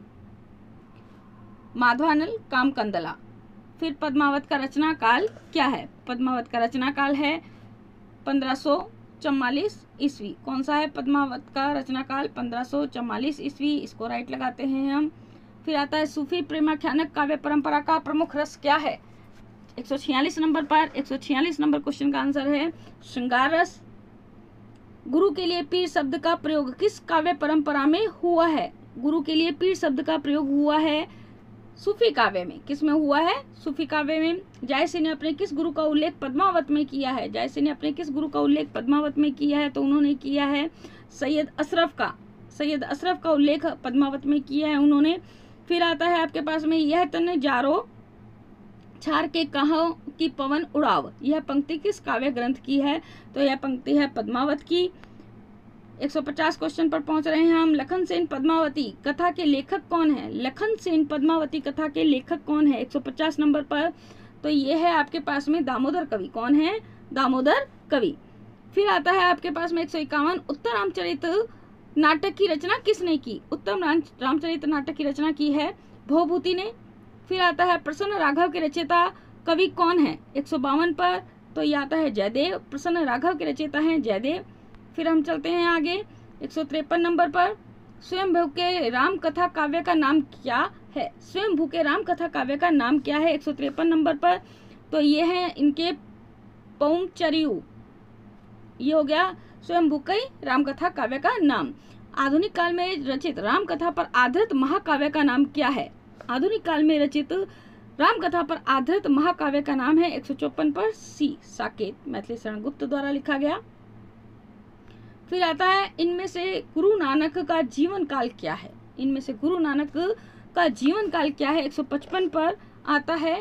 माधवानल कामकंदला। फिर पद्मावत का रचना काल क्या है, पद्मावत का रचना काल है पंद्रह सौ चौवालीस ईस्वी। कौन सा है पद्मावत का रचना काल, पंद्रह सौ चौवालीस ईस्वी, इसको राइट लगाते हैं हम। फिर आता है सूफी प्रेमाख्यानक काव्य परंपरा का प्रमुख रस क्या है। एक सौ छियालीस नंबर पर एक सौ छियालीस नंबर क्वेश्चन का आंसर है श्रृंगार रस। गुरु के लिए पीर शब्द का प्रयोग किस काव्य परंपरा में हुआ है, गुरु के लिए पीर शब्द का प्रयोग हुआ है सूफी काव्य में। किस में हुआ है, सूफी काव्य में। जायसी ने अपने किस गुरु का उल्लेख पद्मावत में किया है, जायसी ने अपने किस गुरु का उल्लेख पद्मावत में किया है, तो उन्होंने किया है सैयद अशरफ का, सैयद अशरफ का उल्लेख पद्मावत में किया है उन्होंने। फिर आता है आपके पास में यह तन जारो छार के कहो की पवन उड़ाव, यह पंक्ति किस काव्य ग्रंथ की है, तो यह पंक्ति है पद्मावत की। एक सौ पचास क्वेश्चन पर पहुंच रहे हैं हम। लखन सेन पद्मावती कथा के लेखक कौन है, लखन सेन पद्मावती कथा के लेखक कौन है एक सौ पचास नंबर पर, तो ये है आपके पास में दामोदर कवि। कौन है, दामोदर कवि। फिर आता है आपके पास में एक सौ इक्यावन उत्तर रामचरित नाटक की रचना किसने की, उत्तम रामचरित नाटक की रचना की है भवभूति ने। फिर आता है प्रसन्न राघव के रचयिता कवि कौन है एक सौ बावन पर, तो ये आता है जयदेव, प्रसन्न राघव के रचयिता हैं जयदेव। फिर हम चलते हैं आगे एक सौ तिरपन नंबर पर स्वयंभू के राम कथा काव्य का नाम क्या है, स्वयंभू के राम कथा काव्य का नाम क्या है एक सौ तिरपन नंबर पर, तो ये है इनके पौमचरियु, ये हो गया स्वयंभू के राम कथा काव्य का नाम। आधुनिक काल में रचित राम कथा पर आधारित महाकाव्य का नाम क्या है, आधुनिक काल में रचित राम कथा पर आधारित महाकाव्य का नाम है एक सौ चौपन पर सी साकेत, मैथिली शरण गुप्त द्वारा लिखा गया। फिर आता है इनमें से गुरु नानक का जीवन काल क्या है, इनमें से गुरु नानक का जीवन काल क्या है एक सौ पचपन पर आता है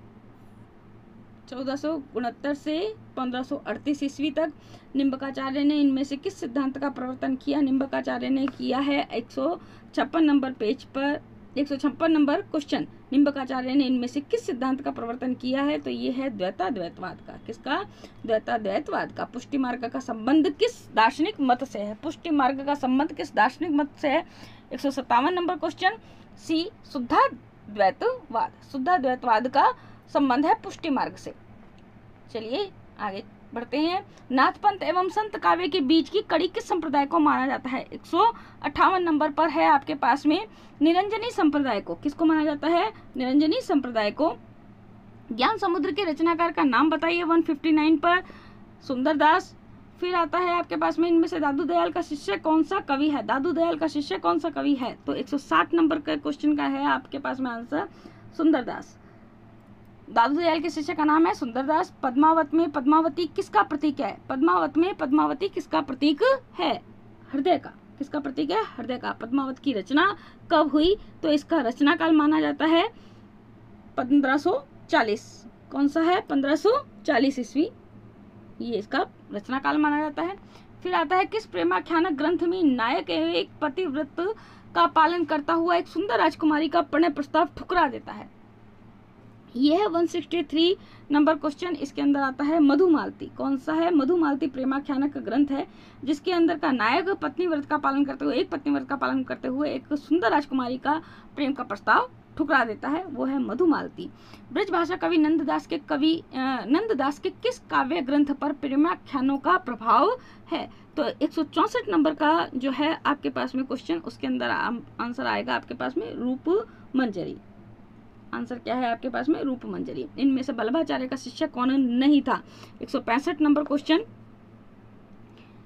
चौदह सौ उनहत्तर से पंद्रह सौ अड़तीस ईस्वी तक। निम्बकाचार्य ने इनमें से किस सिद्धांत का प्रवर्तन किया, निम्बकाचार्य ने किया है एक सौ छप्पन नंबर पेज पर एक सौ छप्पन नंबर क्वेश्चन, निम्बकाचार्य ने इनमें से किस सिद्धांत का प्रवर्तन किया है, तो ये है द्वैताद्वैतवाद का। किसका, द्वैताद्वैतवाद का। पुष्टि मार्ग का संबंध किस दार्शनिक मत से है, पुष्टि मार्ग का संबंध किस दार्शनिक मत से है एक सौ सत्तावन नंबर क्वेश्चन सी शुद्धाद्वैतवाद, शुद्धाद्वैतवाद का संबंध है पुष्टि मार्ग से। चलिए आगे बढ़ते हैं। नाथपंथ एवं संत काव्य के बीच की कड़ी किस संप्रदाय को माना जाता है एक सौ अट्ठावन नंबर पर है आपके पास में निरंजनी संप्रदाय को। किसको माना जाता है, निरंजनी संप्रदाय को। ज्ञान समुद्र के रचनाकार का नाम बताइए एक सौ उनसठ पर सुंदरदास। फिर आता है आपके पास में इनमें से दादू दयाल का शिष्य कौन सा कवि है, दादू दयाल का शिष्य कौन सा कवि है, तो एक सौ साठ नंबर का क्वेश्चन का है आपके पास में आंसर सुंदरदास। दादू दयाल के शिष्य का नाम है सुंदरदास। पद्मावत में पद्मावती किसका प्रतीक है, पद्मावत में पद्मावती किसका प्रतीक है, हृदय का। किसका प्रतीक है, हृदय का। पद्मावत की रचना कब हुई, तो इसका रचना काल माना जाता है पंद्रह सौ चालीस। कौन सा है, पंद्रह सौ चालीस ईस्वी, ये इसका रचना काल माना जाता है। फिर आता है किस प्रेमाख्यानक ग्रंथ में नायक एक पतिव्रत का पालन करता हुआ एक सुंदर राजकुमारी का प्रणय प्रस्ताव ठुकरा देता है, यह है एक सौ तिरसठ नंबर क्वेश्चन। इसके अंदर आता है मधुमालती। कौन सा है, मधुमालती प्रेमाख्यानक ग्रंथ है जिसके अंदर का नायक पत्नी व्रत का पालन करते हुए एक पत्नी व्रत का पालन करते हुए एक सुंदर राजकुमारी का प्रेम का प्रस्ताव ठुकरा देता है, वो है मधुमालती। ब्रजभाषा कवि नंददास के कवि नंददास के किस काव्य ग्रंथ पर प्रेमाख्यानों का प्रभाव है, तो एक सौ चौसठ नंबर का जो है आपके पास में क्वेश्चन, उसके अंदर आंसर आएगा आपके पास में रूप मंजरी। आंसर क्या है आपके पास में, रूप मंजरी। इनमें से वल्लभाचार्य का शिष्य कौन नहीं था, एक सौ पैंसठ नंबर क्वेश्चन।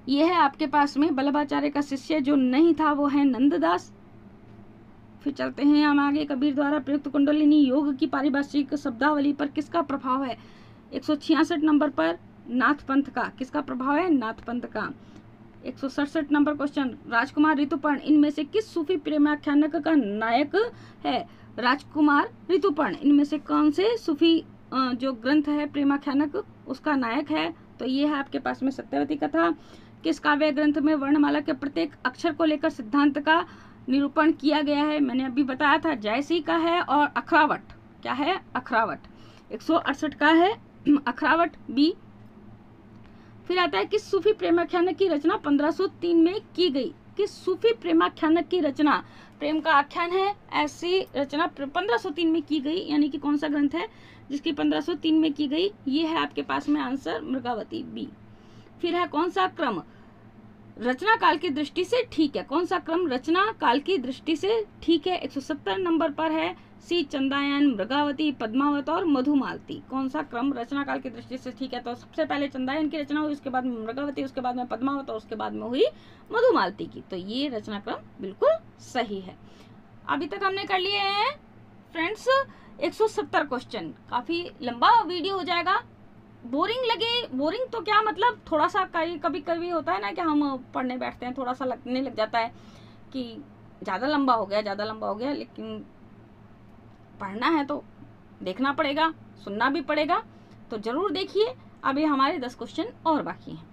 ये है आपके पास में वल्लभाचार्य का शिष्य जो नहीं था वो है नंददास। फिर चलते हैं हम आगे। कबीर द्वारा प्रयुक्त कुंडलिनी योग की पारिभाषिक शब्दावली पर किसका प्रभाव है? एक सौ छियासठ नंबर पर नाथ पंथ का। किसका प्रभाव है? नाथ पंथ का। एक सौ सड़सठ नंबर क्वेश्चन, राजकुमार ऋतुपर्ण इनमें से किस सूफी प्रेमाख्यानक का नायक है? राजकुमार ऋतुपर्ण इनमें से कौन से सूफी जो ग्रंथ है प्रेमाख्यानक उसका नायक है? तो ये है आपके पास में सत्यवती कथा। किस काव्य ग्रंथ में वर्णमाला के प्रत्येक अक्षर को लेकर सिद्धांत का निरूपण किया गया है? मैंने अभी बताया था, जयसी का है और अखरावट। क्या है? अखरावट। एक सौ अड़सठ का है अखरावट बी। फिर आता है किस सूफी प्रेमाख्यानक की रचना पंद्रह सौ तीन में की गई? किस सूफी प्रेमाख्यानक की रचना, प्रेम का आख्यान है, ऐसी रचना पंद्रह सौ तीन में की गई, यानी कि कौन सा ग्रंथ है जिसकी पंद्रह सौ तीन में की गई? ये है आपके पास में आंसर मृगावती बी। फिर है कौन सा क्रम रचना काल की दृष्टि से ठीक है? कौन सा क्रम रचना काल की दृष्टि से ठीक है? एक सौ सत्तर नंबर पर है सी चंदायन, मृगावती, पद्मावत और मधुमालती। कौन सा क्रम रचना काल की दृष्टि से ठीक है? तो सबसे पहले चंदायन की रचना हुई, उसके बाद में मृगावती, उसके बाद में पद्मावत और उसके बाद में हुई मधुमालती की। तो ये रचना क्रम बिल्कुल सही है। अभी तक हमने कर लिए हैं फ्रेंड्स एक सौ सत्तर क्वेश्चन। काफी लंबा वीडियो हो जाएगा। बोरिंग लगे, बोरिंग तो क्या मतलब, थोड़ा सा कभी कभी होता है ना कि हम पढ़ने बैठते हैं, थोड़ा सा लगने लग जाता है कि ज़्यादा लंबा हो गया ज़्यादा लंबा हो गया लेकिन पढ़ना है तो देखना पड़ेगा, सुनना भी पड़ेगा, तो जरूर देखिए। अभी हमारे दस क्वेश्चन और बाकी हैं,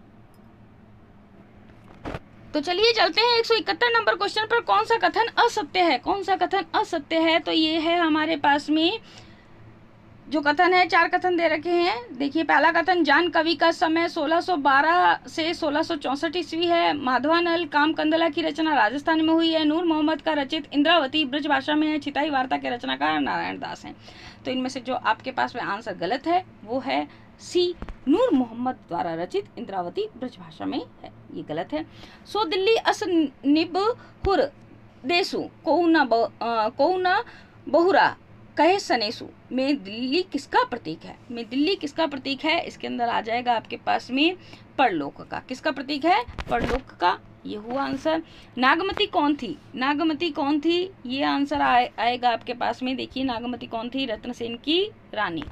तो चलिए चलते हैं एक सौ इकहत्तर नंबर क्वेश्चन पर। कौन सा कथन असत्य है? कौन सा कथन असत्य है? तो ये है हमारे पास में जो कथन है, चार कथन दे रखे हैं। देखिए पहला कथन, जान कवि का समय सोलह सौ बारह से सोलह सौ चौसठ ईस्वी है। माधवानल कामकंदला की रचना राजस्थान में हुई है। नूर मोहम्मद का रचित इंद्रावती ब्रज भाषा में है। छिताई वार्ता के रचनाकार नारायण दास हैं। तो इनमें से जो आपके पास में आंसर गलत है वो है सी, नूर मोहम्मद द्वारा रचित इंद्रावती ब्रज भाषा में है, ये गलत है। सो दिल्ली अस निब हुर देसु कौना कौना बहुरा कहे सनेसु में दिल्ली किसका प्रतीक है? में दिल्ली किसका प्रतीक है? इसके अंदर आ जाएगा आपके पास में परलोक का। किसका प्रतीक है? परलोक का। ये हुआ आंसर। नागमती कौन थी? नागमती कौन थी? ये आंसर आए, आएगा आपके पास में। देखिए नागमती कौन थी? रत्नसेन की रानी।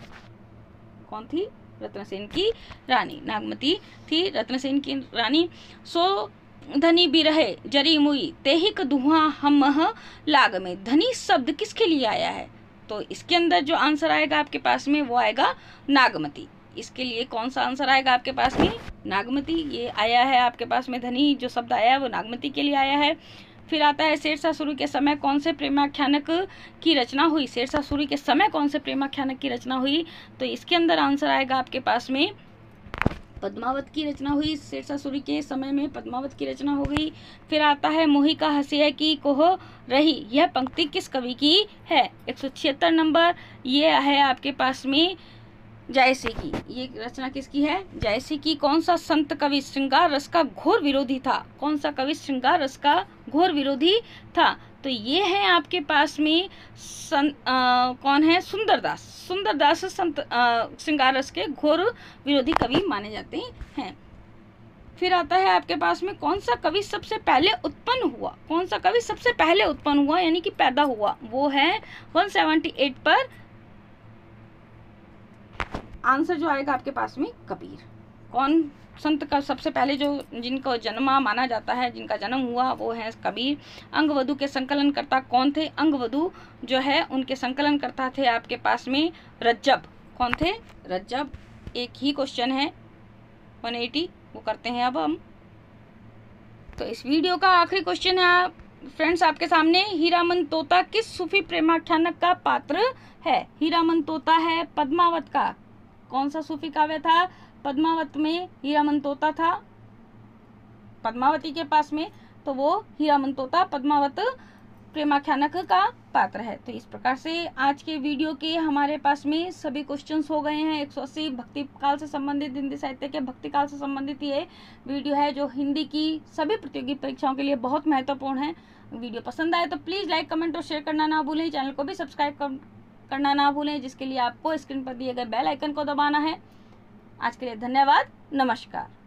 कौन थी? रत्नसेन की रानी नागमती थी, रत्नसेन की रानी। सो धनी बिरहे जरी मुई तेहिक धुआं हम लाग में, धनी शब्द किसके लिए आया है? तो इसके अंदर जो आंसर आएगा आपके पास में वो आएगा नागमती। इसके लिए कौन सा आंसर आएगा आपके पास में? नागमती। ये आया है आपके पास में, धनी जो शब्द आया है वो नागमती के लिए आया है। फिर आता है शेरशाह सूरी के समय कौन से प्रेमाख्यानक की रचना हुई? शेरशाह सूरी के समय कौन से प्रेमाख्यानक की रचना हुई? तो इसके अंदर आंसर आएगा आपके पास में पद्मावत की रचना हुई। शेरशाह सूरी के समय में पद्मावत की रचना हो गई। फिर आता है मोही का हंसिया की कोह रही, यह पंक्ति किस कवि की है? एक सौ छिहत्तर नंबर, ये है आपके पास में जयसी की। ये रचना किसकी है? जयसी की। कौन सा संत कवि श्रृंगार रस का घोर विरोधी था? कौन सा कवि श्रृंगार रस का घोर विरोधी था? तो ये है आपके पास में सं, आ, कौन है? सुंदरदास। सुंदरदास संत श्रृंगार रस के घोर विरोधी कवि माने जाते हैं। फिर आता है आपके पास में कौन सा कवि सबसे पहले उत्पन्न हुआ? कौन सा कवि सबसे पहले उत्पन्न हुआ यानी कि पैदा हुआ? वो है एक सौ अठहत्तर पर आंसर जो आएगा आपके पास में कबीर। कौन संत का सबसे पहले जो जिनको जन्मा माना जाता है, जिनका जन्म हुआ, वो है कबीर। अंगवधु के संकलनकर्ता कौन थे? अंगवधु जो है उनके संकलनकर्ता थे आपके पास में रज्जब। कौन थे? रज्जब। एक ही क्वेश्चन है एक सौ अस्सी, वो करते हैं अब हम। तो इस वीडियो का आखिरी क्वेश्चन है फ्रेंड्स आपके सामने, हीरामन तोता किस सूफी प्रेमाख्यानक का पात्र है? हीरामन तोता है पद्मावत का। कौन सा सूफी काव्य था? पद्मावत में हीरामन तोता था, पद्मावती के पास में, तो वो हीरामन तोता पद्मावत प्रेमाख्यानक का पात्र है। तो इस प्रकार से आज के वीडियो के हमारे पास में सभी क्वेश्चंस हो गए हैं। एक सौ अस्सी भक्ति काल से संबंधित, हिंदी साहित्य के भक्ति काल से संबंधित ये वीडियो है जो हिंदी की सभी प्रतियोगी परीक्षाओं के लिए बहुत महत्वपूर्ण है। वीडियो पसंद आए तो प्लीज़ लाइक, कमेंट और शेयर करना ना भूलें। चैनल को भी सब्सक्राइब कर, करना ना भूलें, जिसके लिए आपको स्क्रीन पर दिए गए बेल आइकन को दबाना है। आज के लिए धन्यवाद, नमस्कार।